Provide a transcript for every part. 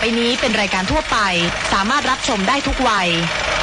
นี้เป็นรายการทั่วไปสามารถรับชมได้ทุกวัย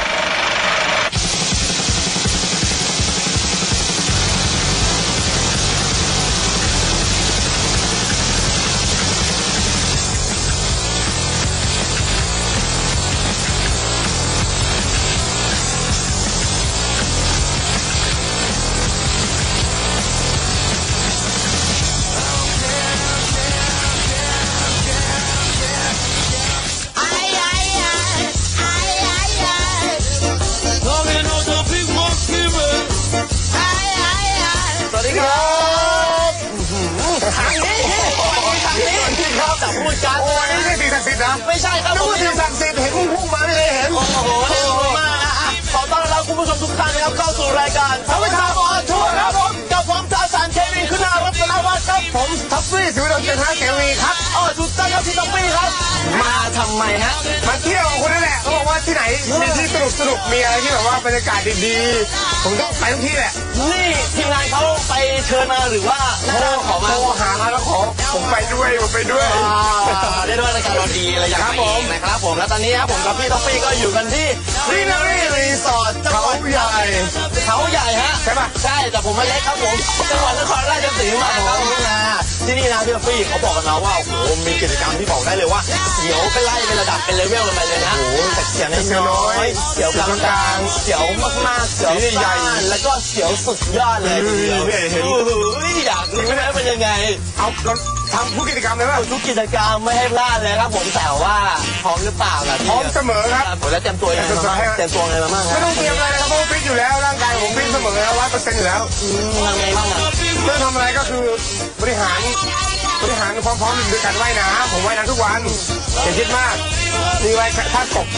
ไม่ใช่ครับผมทีมศักดิ์สิทธิ์เห็นพุ่งมาไม่เคยเห็นโอ้โหมาขอต้อนรับคุณผู้ชมทุกท่านนะครับเข้าสู่รายการทวิทาบอลทัวร์ครับผมกับผมจ่าสารเคมีคุณารัตนวัฒน์ครับผมทัฟฟี่สิวิโรจน์เจนทาเกวีครับถูกต้องครับพี่ทัฟฟี่ครับมาทำไมฮะมาเที่ยวคุณนั่นแหละเขาบอกว่าที่ไหนมีที่สนุกมีอะไรที่แบบว่าบรรยากาศดีๆผมต้องไปทุกที่แหละนี่ทีมงานเขาไปเชิญมาหรือว่าขอมาหามาแล้วขอผมไปด้วยได้ด้วยรายการเราดีอะไรอย่างนี้นะครับผมแล้วตอนนี้ครับผมกับพี่ท็อฟฟี่ก็อยู่กันที่รีนารีรีสอร์ทเขาใหญ่ฮะใช่ป่ะใช่แต่ผมไม่เล็กครับผมจังหวัดนครราชสีมาครับผมที่นี่นะพี่ท็อฟฟี่เขาบอกกันนะว่าโอ้โหมีกิจกรรมที่บอกได้เลยว่าเสียวเป็นไล่เป็นระดับเป็นเลเวลกันไปเลยนะโอ้โหแต่เสียวน้อยเสียวกลางเสียวมากๆเสียวใหญ่แล้วก็เสียวสุดยอดเลยเห็นอยากรู้ว่าเป็นยังไงเอาทำทุกกิจกรรมเลยป่ะทุกกิจกรรมไม่ให้พลาดเลยครับผมแต่ว่าพร้อมหรือเปล่าล่ะพร้อมเสมอครับแล้วเตรียมตัวยังไงมาเตรียมตัวไงมาบ้างไม่ต้องเตรียมอะไรนะครับเพราะฟิตอยู่แล้วร่างกายผมฟิตเสมอแล้ว100%อยู่แล้วทำไงบ้างอ่ะเรื่องทำอะไรก็คือบริหารความพร้อมโดยการว่ายน้ำผมว่ายน้ำทุกวันอย่าคิดมากมีไว้ท่ากบ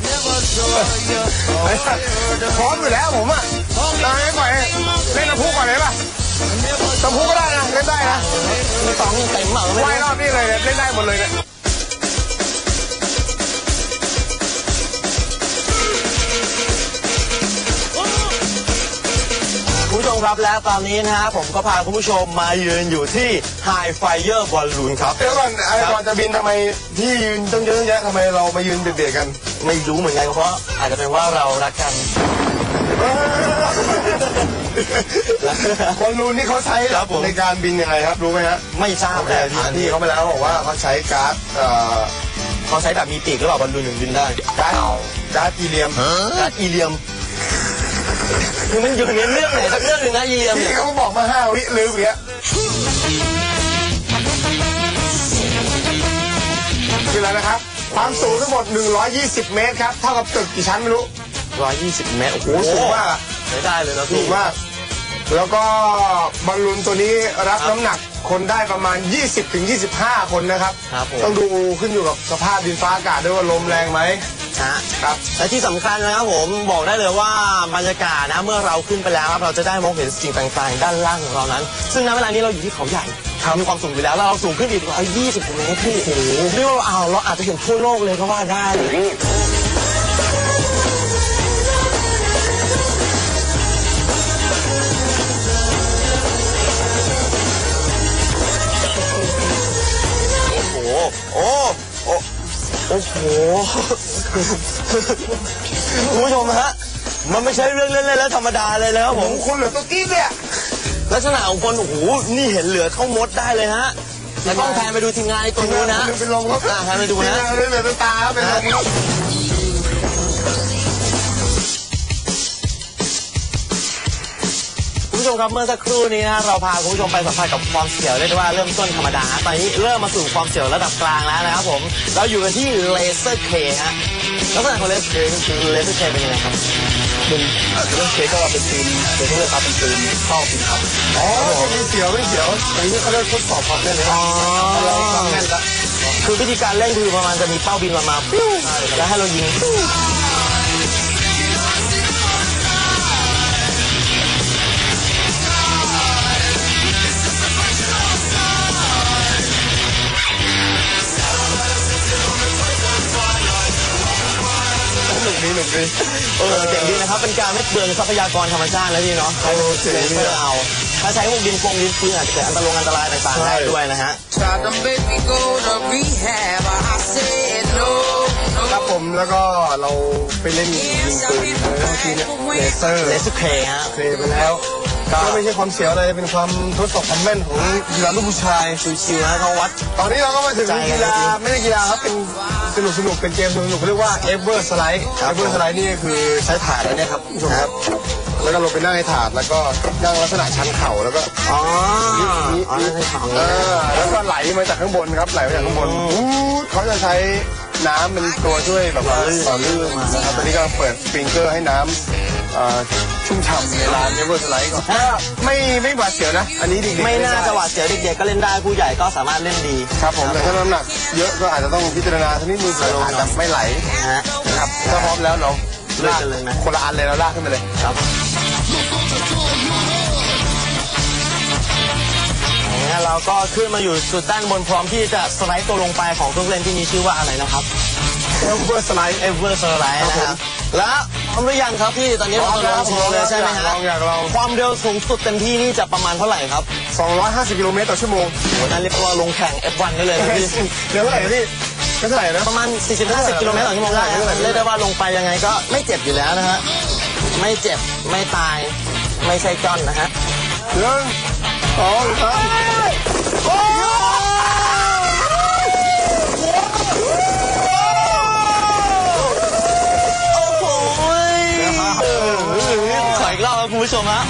พร้อมอยู่แล้วผมอ่ะไม่ปล่อยเล่นน้ำพุก่อนเลยป่ะน้ำพุก็ได้นะเล่นได้นะมีสองเต็มเหรอว่ายรอบนี้เลยเล่นได้หมดเลยเนี่ยคุณผู้ชมครับและตอนนี้นะฮะผมก็พาคุณผู้ชมมายืนอยู่ที่ High Flyer Balloon ครับเดี๋ยวก่อนจะบินทำไมที่ยืนต้องเยอะแยะทำไมเรามายืนเบียดกันไม่รู้เหมือนกันเพราะอาจจะเป็นว่าเรารักกันบอลลูนนี่เขาใช้ในการบินยังไงครับรู้ไหมฮะไม่ทราบแต่ที่เขาไปแล้วบอกว่าเขาใช้ก๊าซเขาใช้แบบมีปีกหรือเปล่าบอลลูนถึงบินได้ก๊าซอีเลียมคือมันอยู่ในเรื่องไหนสักเรื่องหนึ่งนะอีเลียมที่เขาบอกมา5 วิลืมอย่างเงี้ยคืออะไรนะครับความสูงทั้งหมด120 เมตรครับเท่ากับตึกกี่ชั้นไม่รู้120 เมตรโอ้โหสูงมากไม่ได้เลยนะสูงมากแล้วก็บอลลูนตัวนี้รับน้ำหนักคนได้ประมาณ 20-25 คนนะครับต้องดูขึ้นอยู่กับสภาพดินฟ้าอากาศด้วยว่าลมแรงไหมครับและที่สำคัญนะครับผมบอกได้เลยว่าบรรยากาศนะเมื่อเราขึ้นไปแล้วครับเราจะได้มองเห็นสิ่งต่างๆด้านล่างของเรานั้นซึ่งณเวลานี้เราอยู่ที่เขาใหญ่มีความสูงอยู่แล้วเราสูงขึ้นอีก120 เมตรพี่เรียกว่าเราอาจจะเห็นทั่วโลกเลยก็ว่าได้โอ้โหคุณผู้ชมฮะมันไม่ใช่เรื่องเล่นๆแล้วธรรมดาเลยนะครับผมคนเหลือตัวกิ๊บเนี่ยลักษณะของคนโอ้โหนี่เห็นเหลือเข้ามดได้เลยฮะแล้วต้องแทนไปดูทีมงานตรงนู้นนะเป็นลมครับแทนไปดูนะเหลือตัวตาเป็นลมคุณผู้ชมครับเมื่อสักครู่นี้นะเราพาคุณผู้ชมไปสัมผัสกับความเสียวได้ด้วยว่าเริ่มต้นธรรมดาตอนนี้เริ่มมาสู่ความเสียวระดับกลางแล้วนะครับผมเราอยู่กันที่เลเซอร์เคฮะลักษณะของเลเซอร์เคเป็นยังไงครับเป็นเลเซอร์เคก็เป็นปืนเลเซอร์ครับเป็นปืนเข้าปืนครับไม่เสียวอันนี้เขาเรียกทดสอบความแน่นเลยความแน่นละคือวิธีการเล่นคือประมาณจะมีเป้าบินมาปิ้วแล้วให้เรายิงหนุกดีเจ๋งดีนะครับเป็นการไม่เปลืองทรัพยากรธรรมชาติแล้วพี่เนาะเจ๋งไม่เอาถ้าใช้พวกดินปืนอาจจะเกิดอันตรายต่างๆได้ด้วยนะฮะครับผมแล้วก็เราไปเล่นยิงปืนเมื่อกี้เนี่ยเลเซอร์เคฮะเคไปแล้วก็ไม่ใช่ความเสียวอะไรเป็นความทดสอบความแม่นของกีฬาลูกผู้ชายชิวๆนะเขาวัดตอนนี้เราก็มาถึงกีฬาไม่ใช่กีฬาครับเป็นสนุกเป็นเกมสนุกเรียกว่าเอเวอร์สไลด์นี่คือใช้ถาดอันนี้ครับผู้ชมครับแล้วก็ลงไปนั่งในถาดแล้วก็นั่งลักษณะชันเข่าแล้วก็แล้วก็ไหลมาจากข้างบนครับไหลมาจากข้างบนเขาจะใช้น้ำเป็นตัวช่วยแบบว่าต่อลื่นมานะครับตอนนี้ก็เปิดสปริงเกอร์ให้น้ำชุ่มฉ่ำในลานเอเวอร์สไลด์ก่อนไม่หวาดเสียวนะอันนี้เด็กไม่น่าจะหวาดเสียวเด็กๆก็เล่นได้ผู้ใหญ่ก็สามารถเล่นดีครับผมแต่ถ้าน้ำหนักเยอะก็อาจจะต้องพิจารณาสักนิดนึงอาจจะไม่ไหลนะครับถ้าพร้อมแล้วเราลากเลยนะคนละอันเลยเราลากขึ้นไปเลยครับเราก็ขึ้นมาอยู่จุดด้านบนพร้อมที่จะสไลด์ตัวลงไปของเครื่องเล่นที่มีชื่อว่าอะไรนะครับเอเวอร์สไลด์นะครับแล้วพร้อมหรือยังครับพี่ตอนนี้เราลงโชว์เลยใช่ไหมฮะความเร็วสูงสุดเต็มที่นี่จะประมาณเท่าไหร่ครับ 250 กิโลเมตรต่อชั่วโมงนั่นเรียกว่าลงแข่ง F1 ได้เลยพี่เร็วเท่าไหร่พี่เท่าไหร่นะประมาณ 40-50 กิโลเมตรต่อชั่วโมงได้เรียกได้ว่าลงไปยังไงก็ไม่เจ็บอยู่แล้วนะฮะไม่เจ็บไม่ตายไม่ใช่จ้อนนะฮะ 1 2 3โอ้ขออีกรอบครับคุณผู้ชมฮะ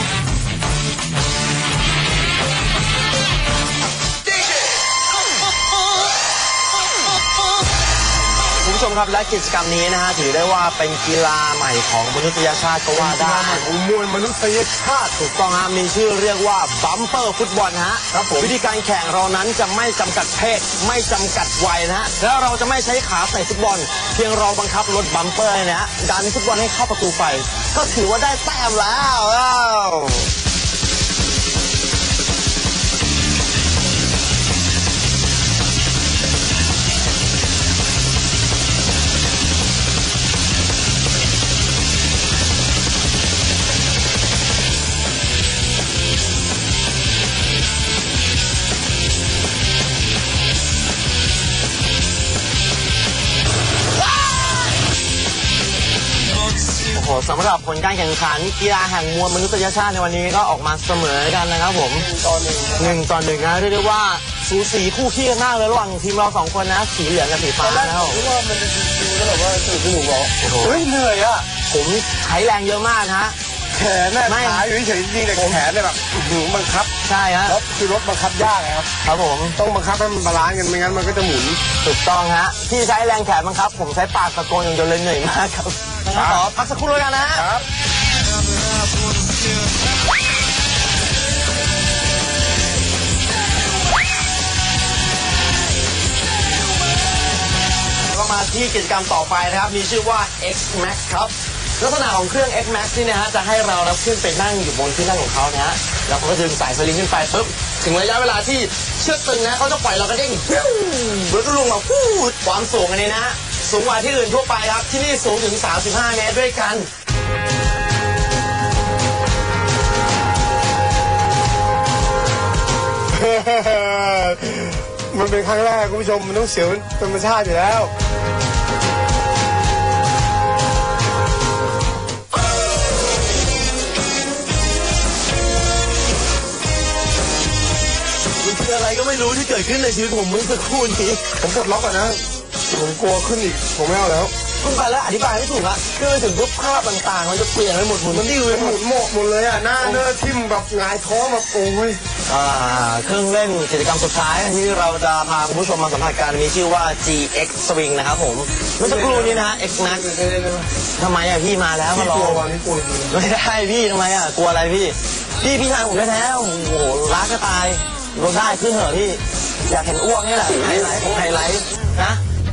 คุณผู้ชมครับและกิจกรรมนี้นะฮะถือได้ว่าเป็นกีฬาใหม่ของมนุษยชาติก็ว่าได้มวลมนุษยชาติถูกต้องฮะมีชื่อเรียกว่าบัมเปอร์ฟุตบอลฮะวิธีการแข่งเรานั้นจะไม่จำกัดเพศไม่จำกัดวัยนะฮะแล้วเราจะไม่ใช้ขาใส่ฟุตบอลเพียงเราบังคับรถบัมเปอร์นะฮะดันฟุตบอลให้เข้าประตูไปก็ถือว่าได้แต้มแล้วสำหรับผลการแข่งขันกีฬาแห่งมวลมนุษยชาติในวันนี้ก็ออกมาเสมอกันนะครับผม1-1นะเรียกได้ว่าสูสีคู่ขี้กันมากเลยระหว่างทีมเรา2คนนะสีเหลืองกับสีฟ้านะครับผมว่ามันจะชิวๆแล้วแบบว่าสนุกบอกเฮ้ยเหนื่อยอ่ะผมใช้แรงเยอะมากฮะแขนเนี่ยขาอยู่เฉยๆจริงๆแต่แขนเนี่ยแบบบังคับใช่ฮะคือรถบังคับยากครับผมต้องบังคับให้มันบาลานซ์กันไม่งั้นมันก็จะหมุนถูกต้องฮะพี่ใช้แรงแขนบังคับผมใช้ปากตะโกนอย่างเดียวเลยเหนื่อยมากครับขอพักสักครู่แล้วกันนะครับก็มาที่กิจกรรมต่อไปนะครับมีชื่อว่า X Max ครับลักษณะของเครื่อง X Max นี่นะฮะจะให้เราขึ้นไปนั่งอยู่บนที่นั่งของเขานะฮะแล้วเขาก็ดึงสายสลิงขึ้นไปปุ๊บถึงระยะเวลาที่เชือกตึงนะเขาจะปล่อยเรากระเด้งแล้วก็ลงมาฟูดความสูงอันนี้นะสูงกว่าที่อื่นทั่วไปครับที่นี่สูงถึง35 เมตรด้วยกันมันเป็นครั้งแรกคุณผู้ชมมันต้องเสียวธรรมชาติอยู่แล้วมันคืออะไรก็ไม่รู้ที่เกิดขึ้นในชีวิตผมเมื่อสักครู่นี้ผมปลดล็อกก่อนนะผมกลัวขึ้นอีกผมไม่เอาแล้วคุณไปแล้วอธิบายไม่ถูกอะคือถึงรูปภาพต่างๆมันจะเปลี่ยนไปหมดมันดิ้วหมุนหมดเลยอะหน้าเนื้อทิ่มแบบหงายท้องแบบโอ้ยเครื่องเล่นกิจกรรมสุดท้ายที่เราจะพาคุณผู้ชมมาสัมผัสกันมีชื่อว่า GX Swing นะครับผมเมื่อสักครู่นี้นะฮะ X Max ทำไมอะพี่มาแล้วมาลองไม่ได้พี่ทำไมอะกลัวอะไรพี่ชายผมแท้ๆโอ้โหรักจะตายลงได้ขึ้นเหอะพี่อยากเห็นอ้วกนี่แหละไฮไลท์ของไฮไลท์นะ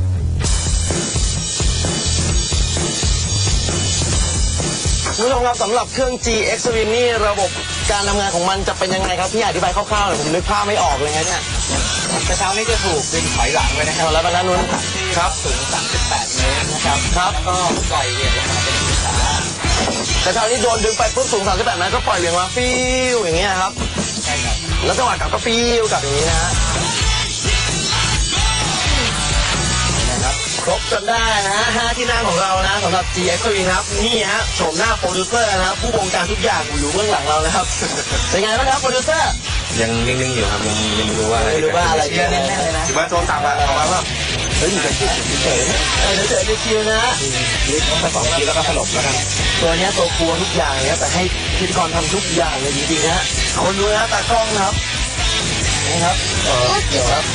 คุณผู้ชมครับสำหรับเครื่อง GX Swing นี่ระบบการทำงานของมันจะเป็นยังไงครับพี่อธิบายคร่าวๆหน่อยผมนึกภาพไม่ออกเลยเนี่ยกระเช้านี้จะถูกดึงถอยหลังไว้นะครับแล้วบรรลุนครับสูง38 เมตรนะครับครับก็ปล่อยเหวี่ยงลงมาเป็นช้ากระเช้านี้โดนดึงไปปุ๊บสูง38 เมตรก็ปล่อยเหวี่ยงมาฟิวอย่างเงี้ยครับใช่ครับแล้วจังหวะกลับก็ฟิวกลับอย่างนี้นะฮะนะครับครบจนได้นะฮะ5ที่นั่งของเรานะสำหรับ GX3 ครับนี่ฮะโฉมหน้าโปรดิวเซอร์นะครับผู้บงการทุกอย่างอยู่เบื้องหลังเรานะครับเป็นไงบ้างครับโปรดิวเซอร์ยังนิ่งๆอยู่ครับยังไม่รู้ว่าอะไรไม่รู้ว่าอะไรที่แน่ๆเลยนะถือว่าโทรศัพท์ออกมาว่าเฮ้ยอยู่กับคิวเฉยๆเฉยๆชิวๆนะลิฟต์ไป2 ทีแล้วก็สลบแล้วกันตัวเนี้ยตัวกลัวทุกอย่างเลยนะแต่ให้พิธีกรทำทุกอย่างเลยจริงๆนะคนดูนะตากล้องนะครับนะครับเดี๋ยวครับ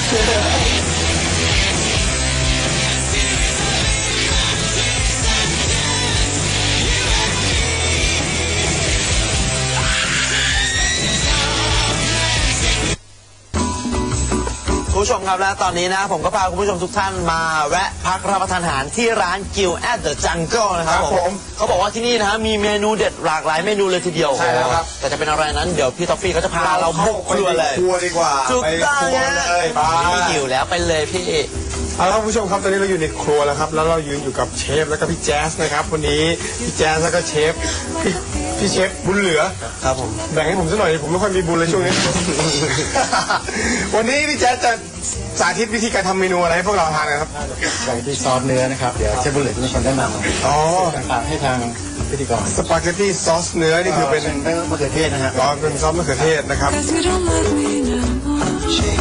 คุณผู้ชมครับและตอนนี้นะผมก็พาคุณผู้ชมทุกท่านมาแวะพักรับประทานอาหารที่ร้านกิวแอดเดอะจังเกิลนะครับผมเขาบอกว่าที่นี่นะฮะมีเมนูเด็ดหลากหลายเมนูเลยทีเดียวใช่แล้วครับแต่จะเป็นอะไรนั้นเดี๋ยวพี่ท็อฟฟี่เขาจะพาเราบุกครัวเลยครัวดีกว่าถูกต้องไปครัวฮะเลยไปนี่หิวแล้วไปเลยพี่เอาละครับคุณผู้ชมครับตอนนี้เราอยู่ในครัวแล้วครับแล้วเรายืนอยู่กับเชฟแล้วก็พี่แจ๊สนะครับวันนี้พี่แจ๊สแล้วก็เชฟพี่เชฟบุญเหลือครับผมแบ่งให้ผมสักหน่อยผมไม่ค่อยมีบุญเลยช่วงนี้ วันนี้พี่แจ๊สจะสาธิตวิธีการทำเมนูอะไรให้พวกเราทานนะครับอย่างที่ซอสเนื้อนะครับ เดี๋ยวเชฟบุลเลตเป็นคนแนะนำอ๋อต่างๆให้ทางพิธีกรสปาเกตตี้ซอสเนื้อนี่คือเป็นมะเขือเทศนะฮะอ๋อเป็นซอสมะเขือเทศนะครับ Cause you don't love me no more.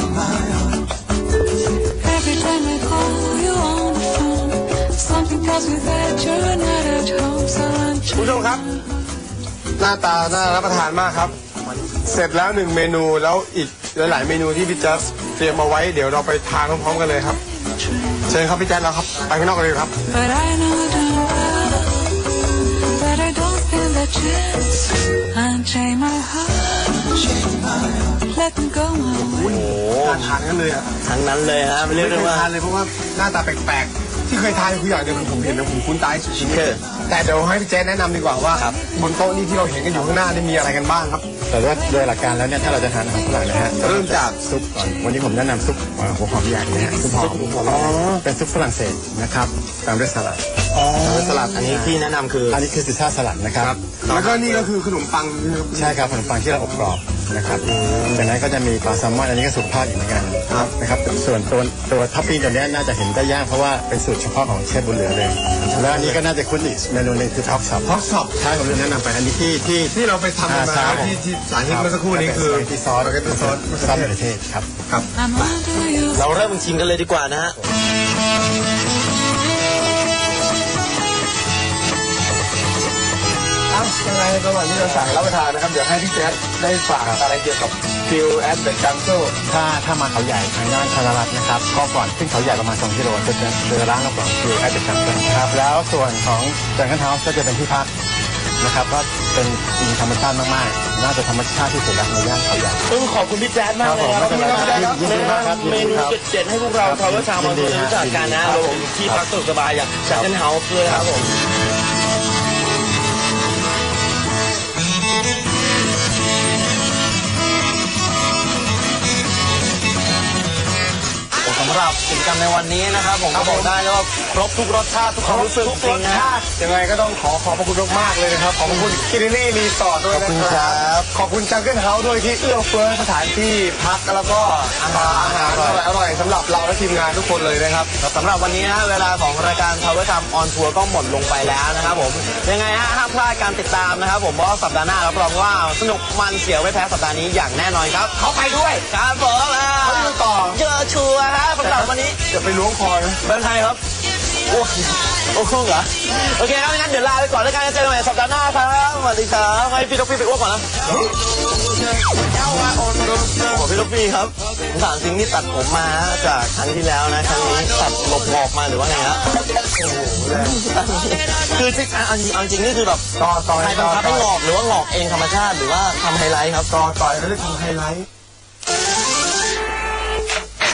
Every time I call you on the phone, something tells me that you're not at home. So I'm คุณผู้ชมครับ หน้าตาน่ารับประทานมากครับ เสร็จแล้ว1เมนูแล้วอีกหลายๆเมนูที่พี่แจ๊สเตรียมมาไว้เดี๋ยวเราไปทานพร้อมๆกันเลยครับ เชิญครับพี่แจ๊สแล้วครับไปข้างนอกกันเลยครับ But I know damn well that I don't stand a chance. Unchain my heart, let them go my way. ทานกันเลยอะทั้งนั้นเลยฮะเรียกไม่ได้เคยว่าทานเลยเพราะว่าหน้าตาแปลกๆที่เคยทานคืออย่างเดียวคือผมเห็นแล้วผมคุ้นตาสุดชีวิตแต่เดี๋ยวให้พี่แจ๊สแนะนำดีกว่าว่าบนโต๊ะนี้ที่เราเห็นกันอยู่ข้างหน้านี่มีอะไรกันบ้างครับแต่ว่าโดยหลักการแล้วเนี่ยถ้าเราจะทานอาหารฝรั่งนะฮะเริ่มจากซุปก่อนวันนี้ผมแนะนำซุปหัวหอมใหญ่นะฮะซุปหอมเป็นซุปฝรั่งเศสนะครับตามด้วยสลัดสลัดอันนี้ที่แนะนำคืออันนี้คือซิซ่าสลัดนะครับแล้วก็นี่ก็คือขนมปังใช่ครับขนมปังที่เราอบกรอบนะครับจากนั้นก็จะมีปลาแซลมอนอันนี้ก็สุขภาพอีกเหมือนกันนะครับส่วนตัวท็อปปิ้งตัวนี้น่าจะเห็นได้ยากเพราะว่าเป็นสูตรเฉพาะของเชฟบุญเหลือเลยแล้วอันนี้ก็น่าจะคุ้นอีกเมนูหนึงคือท็อปช็อปท็อปช็อปใช่ผมจะแนะนำไปอันนี้ที่เราไปทำกันมาที่สาธิตเมื่อสักครู่นี้คือสปาเกตตี้ซอสสปาเกตตี้ซอสซอสมะเขือเทศครับ I'm under you. เราเริ่มชิมกันเลยดีกว่านะฮะครับยังไงระหว่างที่เราสั่งรับประทานนะครับเดี๋ยวให้พี่แจ๊สได้ฝากอะไรเกี่ยวกับฟิลแอดเดอะจังเกิลถ้ามาเขาใหญ่ทางด้านชาลารัตนะครับก็ก่อนขึ้นเขาใหญ่ประมาณ2 กิโลจะเจอร้านเราก่อนคือแอดเดอะจังเกิลครับแล้วส่วนของจังเกิลเฮาส์ก็จะเป็นที่พักนะครับก็เป็นอิงธรรมชาติมากๆน่าจะธรรมชาติที่สุดแล้วในย่านเขาใหญ่ต้องขอบคุณพี่แจ๊ดมากเลยครับครับผมที่ยินดีมากครับเมนูเด็ดๆให้พวกเราทาวเวอร์ชาวมาดูรู้จักกันนะรวมถึงที่พักสะดวกสบายอย่างจัดเต้นเฮาส์ด้วยนะครับผม สำหรับกิจกรรมในวันนี้นะครับผมก็บอกได้เลยว่าครบทุกรสชาติทุกความรู้สึกจริงนะยังไงก็ต้องขอบพระคุณมากๆเลยนะครับขอบคุณคิรินี่รีสอร์ทด้วยนะครับขอบคุณจังเกิลเฮาส์ด้วยที่เอื้อเฟื้อสถานที่พักแล้วก็อาหารอร่อยๆสำหรับเราและทีมงานทุกคนเลยนะครับสำหรับวันนี้นะเวลาของรายการ Power Time on Tour ก็หมดลงไปแล้วนะครับผมยังไงฮะห้ามพลาดการติดตามนะครับผมเพราะสัปดาห์หน้ารับรองว่าสนุกมันเสียวไม่แพ้สัปดาห์นี้อย่างแน่นอนครับเขาไปด้วยครับผมเขาอยู่ต่อเจอชัวร์ฮะสำหรับวันนี้จะไปล้วงคอนะเป็นไงครับโอ้เหรอโอเคครับงั้นเดี๋ยวลาไปก่อนแล้วกันเจอกันใหม่สัปดาห์หน้าครับสวัสดีครับให้พี่ลูกพี่ไปอ้วกก่อนนะโอ้พี่ลูกพี่ครับผมถามจริงนี่ตัดผมมาจากครั้งที่แล้วนะครั้งนี้ตัดหลบงอกมาหรือว่าไงฮะคือที่เอาจริงนี่คือแบบใครบังคับให้งอกหรือว่างอกเองธรรมชาติหรือว่าทำไฮไลท์ครับต่อยเขาเรียกทำไฮไลท์